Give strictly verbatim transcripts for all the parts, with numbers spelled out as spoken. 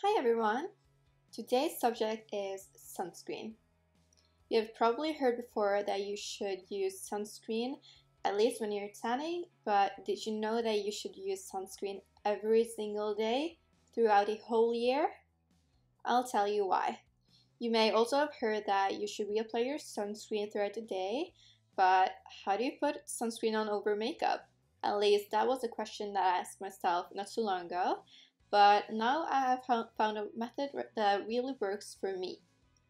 Hi everyone! Today's subject is sunscreen. You have probably heard before that you should use sunscreen at least when you're tanning, but did you know that you should use sunscreen every single day throughout the whole year? I'll tell you why. You may also have heard that you should reapply your sunscreen throughout the day, but how do you put sunscreen on over makeup? At least that was a question that I asked myself not too long ago. But now I have found a method that really works for me.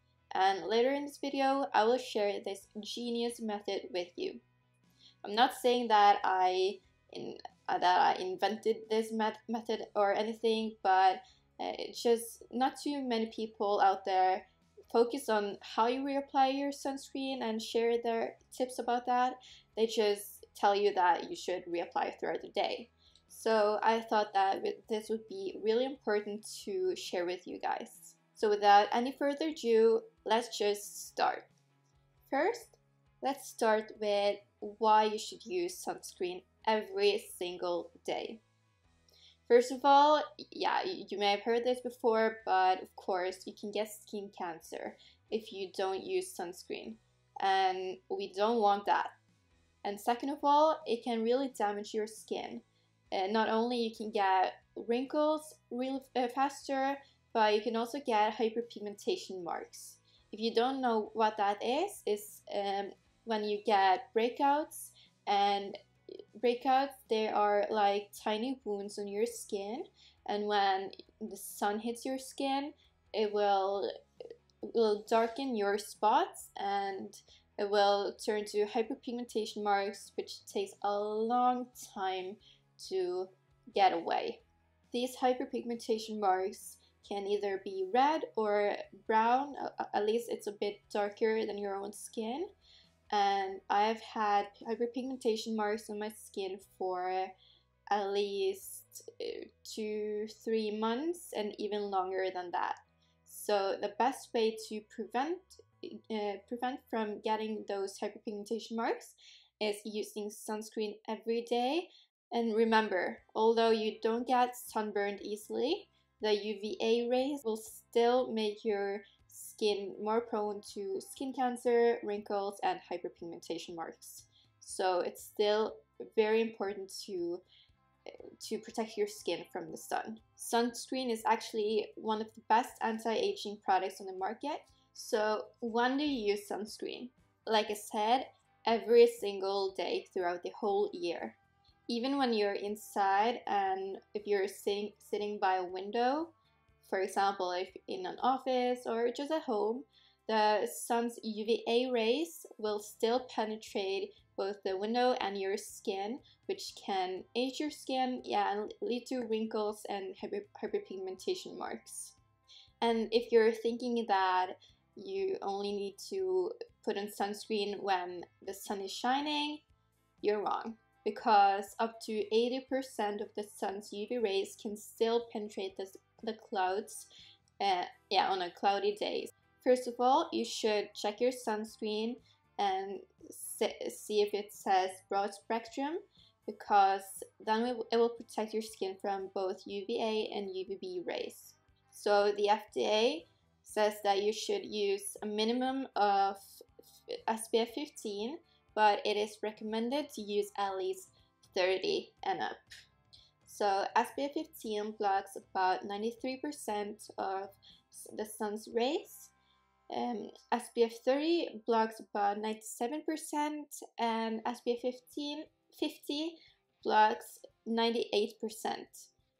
And later in this video, I will share this genius method with you. I'm not saying that I in, uh, that I invented this met method or anything, but uh, it's just not too many people out there focus on how you reapply your sunscreen and share their tips about that. They just tell you that you should reapply throughout the day. So I thought that this would be really important to share with you guys. So without any further ado, let's just start. First, let's start with why you should use sunscreen every single day. First of all, yeah, you may have heard this before, but of course you can get skin cancer if you don't use sunscreen, and we don't want that. And second of all, it can really damage your skin. And not only you can get wrinkles really faster, but you can also get hyperpigmentation marks. If you don't know what that is, is um, when you get breakouts, and breakouts, they are like tiny wounds on your skin, and when the sun hits your skin, it will, it will darken your spots and it will turn to hyperpigmentation marks, which takes a long time to get away. These hyperpigmentation marks can either be red or brown, at least it's a bit darker than your own skin. And I've had hyperpigmentation marks on my skin for at least two, three months and even longer than that. So the best way to prevent uh, prevent from getting those hyperpigmentation marks is using sunscreen every day. And remember, although you don't get sunburned easily, the U V A rays will still make your skin more prone to skin cancer, wrinkles, and hyperpigmentation marks. So it's still very important to, to protect your skin from the sun. Sunscreen is actually one of the best anti-aging products on the market. So when do you use sunscreen? Like I said, every single day throughout the whole year. Even when you're inside and if you're sitting, sitting by a window, for example, if in an office or just at home, the sun's U V A rays will still penetrate both the window and your skin, which can age your skin, yeah, and lead to wrinkles and hyper hyperpigmentation marks. And if you're thinking that you only need to put on sunscreen when the sun is shining, you're wrong. Because up to eighty percent of the sun's U V rays can still penetrate the, the clouds uh, yeah, on a cloudy day. First of all, you should check your sunscreen and see if it says broad spectrum, because then it will protect your skin from both U V A and U V B rays. So the F D A says that you should use a minimum of S P F fifteen, but it is recommended to use at least thirty and up. So S P F fifteen blocks about ninety-three percent of the sun's rays. Um, S P F thirty blocks about ninety-seven percent, and S P F fifty blocks ninety-eight percent.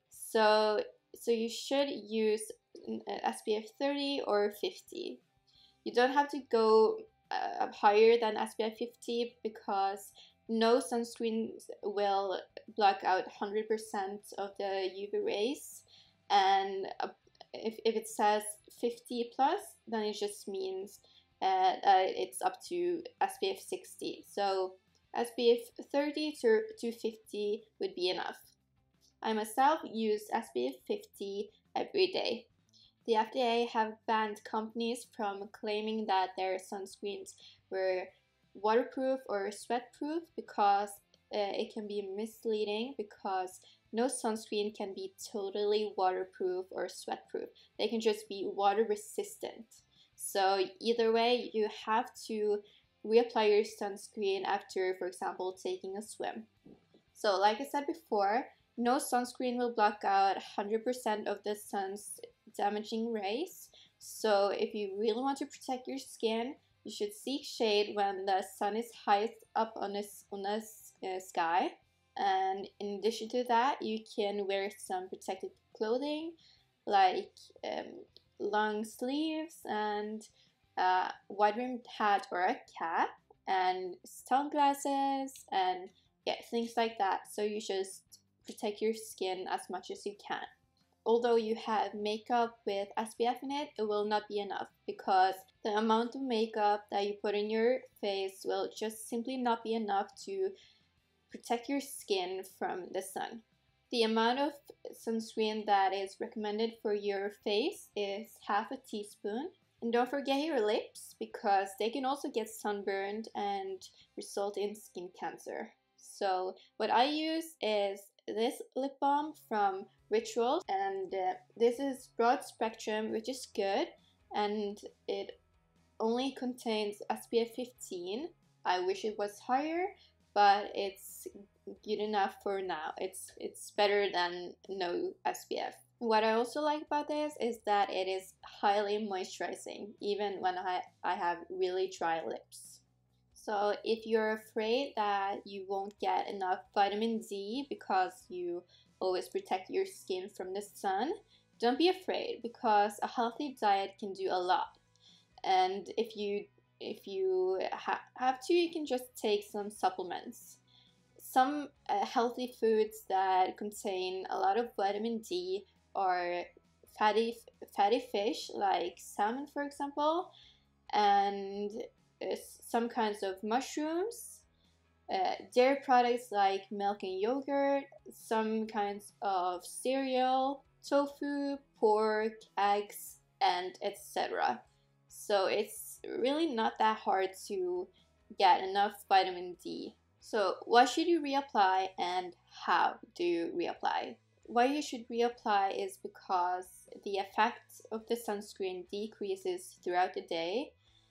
So, so you should use S P F thirty or fifty. You don't have to go Uh, higher than S P F fifty, because no sunscreen will block out one hundred percent of the U V rays, and uh, if, if it says fifty plus, then it just means uh, uh, it's up to S P F sixty. So S P F thirty to fifty would be enough. I myself use S P F fifty every day. The F D A have banned companies from claiming that their sunscreens were waterproof or sweatproof, because uh, it can be misleading, because no sunscreen can be totally waterproof or sweatproof. They can just be water resistant. So either way, you have to reapply your sunscreen after, for example, taking a swim. So like I said before, no sunscreen will block out one hundred percent of the sun's damaging rays. So if you really want to protect your skin, you should seek shade when the sun is highest up on the, on the uh, sky. And in addition to that, you can wear some protective clothing like um, long sleeves and a wide-rimmed hat or a cap and sunglasses and yeah, things like that. So you just protect your skin as much as you can. Although you have makeup with S P F in it, it will not be enough because the amount of makeup that you put in your face will just simply not be enough to protect your skin from the sun. The amount of sunscreen that is recommended for your face is half a teaspoon. And don't forget your lips because they can also get sunburned and result in skin cancer. So what I use is this lip balm from Rituals, and uh, this is broad spectrum, which is good, and it only contains S P F fifteen. I wish it was higher, but it's good enough for now. It's it's better than no S P F. What I also like about this is that it is highly moisturizing, even when I, I have really dry lips. So if you're afraid that you won't get enough vitamin D because you always protect your skin from the sun, don't be afraid because a healthy diet can do a lot. And if you if you ha have to, you can just take some supplements. Some uh, healthy foods that contain a lot of vitamin D are fatty fatty fish like salmon, for example, and uh, some kinds of mushrooms, uh, dairy products like milk and yogurt, some kinds of cereal, tofu, pork, eggs, and et cetera. So it's really not that hard to get enough vitamin D. So what should you reapply and how do you reapply? Why you should reapply is because the effect of the sunscreen decreases throughout the day,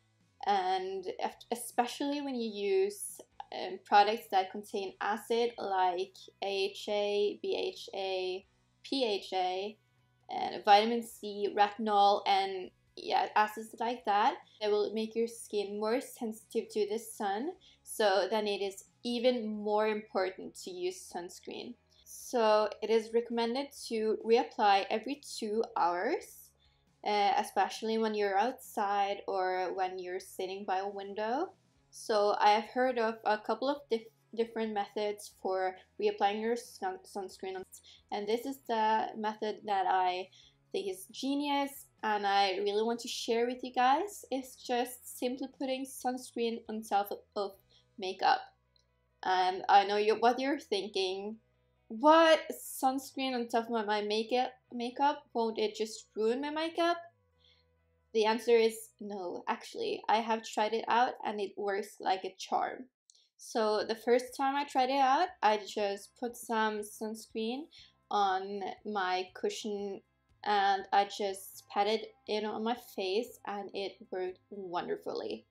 and especially when you use um, products that contain acid like A H A, B H A, P H A, and vitamin C, retinol, and yeah, acids like that, that will make your skin more sensitive to the sun, so then it is even more important to use sunscreen. So it is recommended to reapply every two hours, uh, especially when you're outside or when you're sitting by a window. So I have heard of a couple of dif different methods for reapplying your sun sunscreen, and this is the method that I think is genius and I really want to share with you guys. It's just simply putting sunscreen on top of makeup. And I know you what you're thinking. What, sunscreen on top of my makeup? Makeup? Won't it just ruin my makeup? The answer is no. Actually, I have tried it out and it works like a charm. So the first time I tried it out, I just put some sunscreen on my cushion and I just patted it on my face and it worked wonderfully.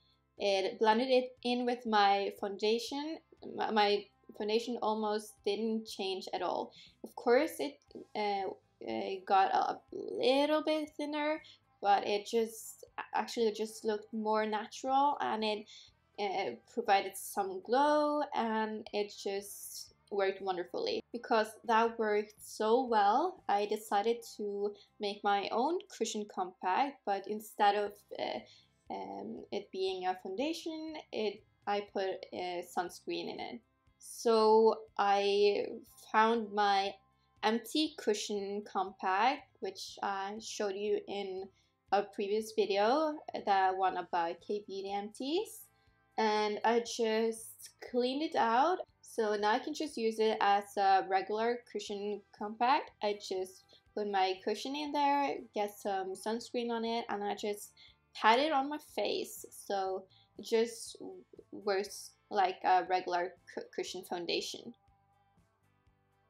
It blended it in with my foundation. My foundation almost didn't change at all. Of course, it, uh, it got a little bit thinner, but it just actually just looked more natural, and it uh, provided some glow, and it just worked wonderfully. Because that worked so well, I decided to make my own cushion compact, but instead of uh, um, it being a foundation, it I put a sunscreen in it. So I found my empty cushion compact, which I showed you in a previous video, the one about K-Beauty empties, and I just cleaned it out. So now I can just use it as a regular cushion compact. I just put my cushion in there, get some sunscreen on it, and I just pat it on my face. So it just works like a regular cushion foundation.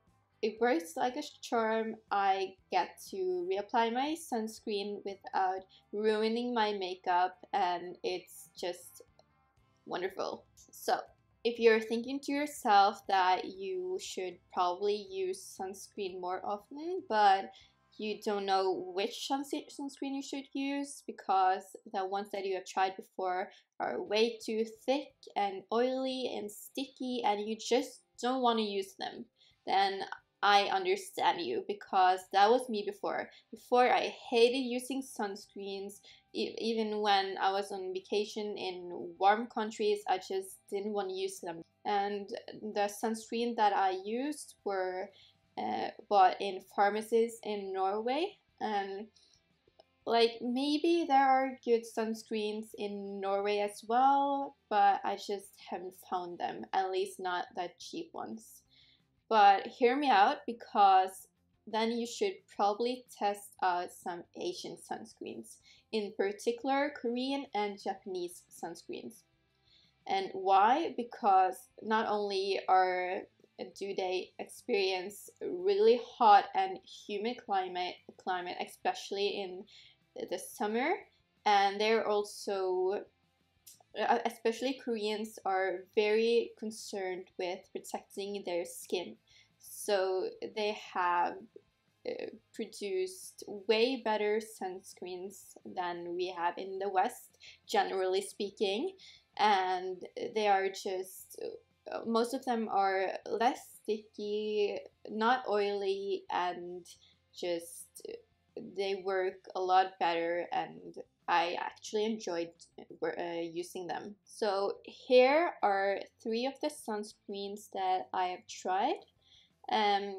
it works like a charm. I get to reapply my sunscreen without ruining my makeup, and it's just wonderful. So if you're thinking to yourself that you should probably use sunscreen more often, but you don't know which sunscreen you should use because the ones that you have tried before are way too thick and oily and sticky and you just don't want to use them, then I understand you, because that was me before. Before, I hated using sunscreens. Even when I was on vacation in warm countries, I just didn't want to use them. And the sunscreen that I used were uh, bought in pharmacies in Norway. And like, maybe there are good sunscreens in Norway as well, but I just haven't found them, at least not the cheap ones. But hear me out, because then you should probably test out some Asian sunscreens, in particular Korean and Japanese sunscreens. And why? Because not only are do they experience really hot and humid climate, climate, especially in the summer, and they're also, especially Koreans, are very concerned with protecting their skin. So they have uh, produced way better sunscreens than we have in the West, generally speaking. And they are just, most of them are less sticky, not oily, and just they work a lot better, and I actually enjoyed uh, using them. So here are three of the sunscreens that I have tried. Um,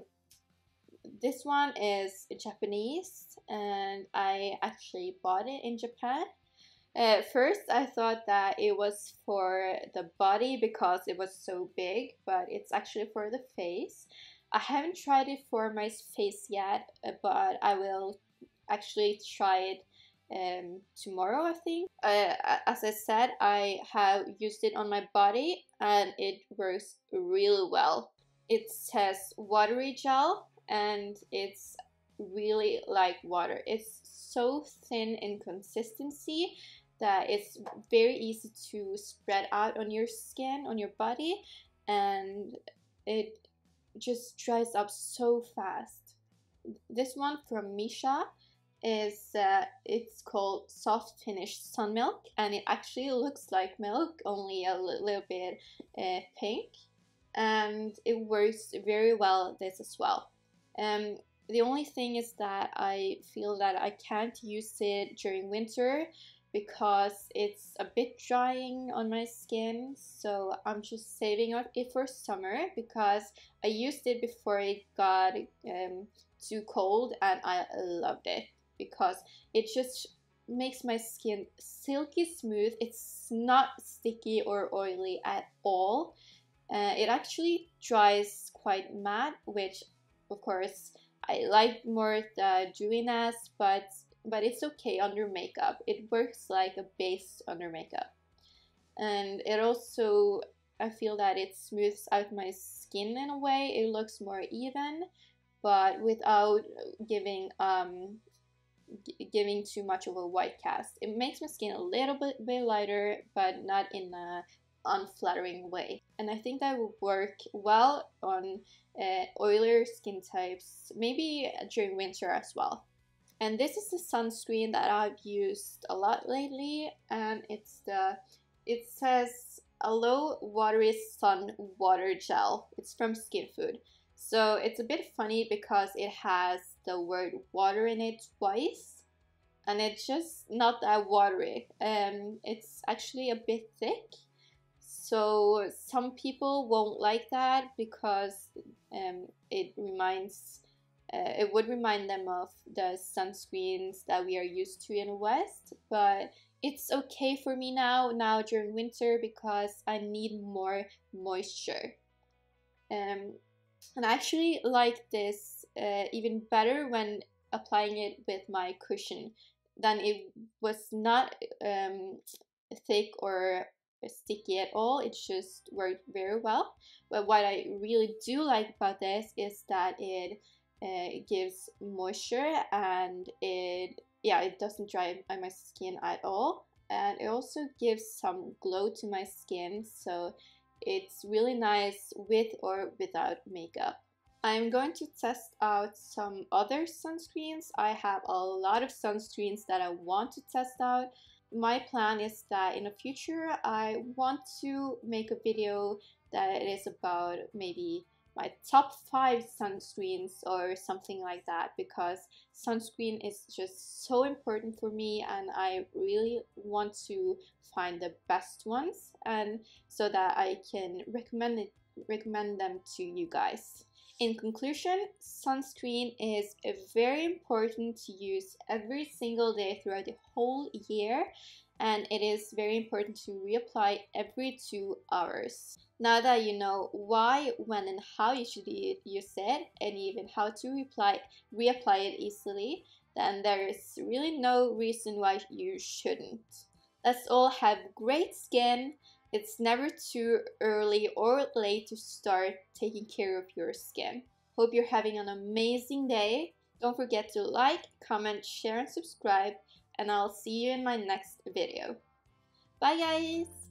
this one is Japanese, and I actually bought it in Japan. At first, I thought that it was for the body because it was so big, but it's actually for the face. I haven't tried it for my face yet, but I will actually try it um, tomorrow, I think. Uh, as I said, I have used it on my body and it works really well. It says watery gel and it's really like water. It's so thin in consistency that it's very easy to spread out on your skin, on your body, and it just dries up so fast. This one from Missha is uh, it's called soft finish sun milk, and it actually looks like milk, only a little bit uh, pink, and it works very well this as well. Um, the only thing is that I feel that I can't use it during winter because it's a bit drying on my skin, so I'm just saving it for summer because I used it before it got um, too cold and I loved it because it just makes my skin silky smooth. It's not sticky or oily at all. Uh, it actually dries quite matte, which of course I like more the dewiness, but but it's okay under makeup. It works like a base under makeup. And it also, I feel that it smooths out my skin in a way. It looks more even, but without giving um giving too much of a white cast. It makes my skin a little bit, bit lighter, but not in a unflattering way. And I think that will work well on uh, oilier skin types, maybe during winter as well. And this is the sunscreen that I've used a lot lately, and it's the, it says a low watery sun water gel. It's from Skinfood. So it's a bit funny because it has the word water in it twice, and it's just not that watery. Um, it's actually a bit thick. So some people won't like that because um, it reminds Uh, it would remind them of the sunscreens that we are used to in the West, but it's okay for me now, now during winter, because I need more moisture. Um, and I actually like this uh, even better when applying it with my cushion. Then it was not um, thick or sticky at all. It just worked very well. But what I really do like about this is that it uh, gives moisture, and it yeah it doesn't dry on my skin at all, and it also gives some glow to my skin, so it's really nice with or without makeup. I'm going to test out some other sunscreens. I have a lot of sunscreens that I want to test out. My plan is that in the future I want to make a video that is about maybe my top five sunscreens or something like that, because sunscreen is just so important for me and I really want to find the best ones, and so that I can recommend it recommend them to you guys. In conclusion, sunscreen is very important to use every single day throughout the whole year, and it is very important to reapply every two hours. Now that you know why, when, and how you should use it, and even how to reapply, reapply it easily, then there is really no reason why you shouldn't. Let's all have great skin. It's never too early or late to start taking care of your skin. Hope you're having an amazing day. Don't forget to like, comment, share, and subscribe, and I'll see you in my next video. Bye guys!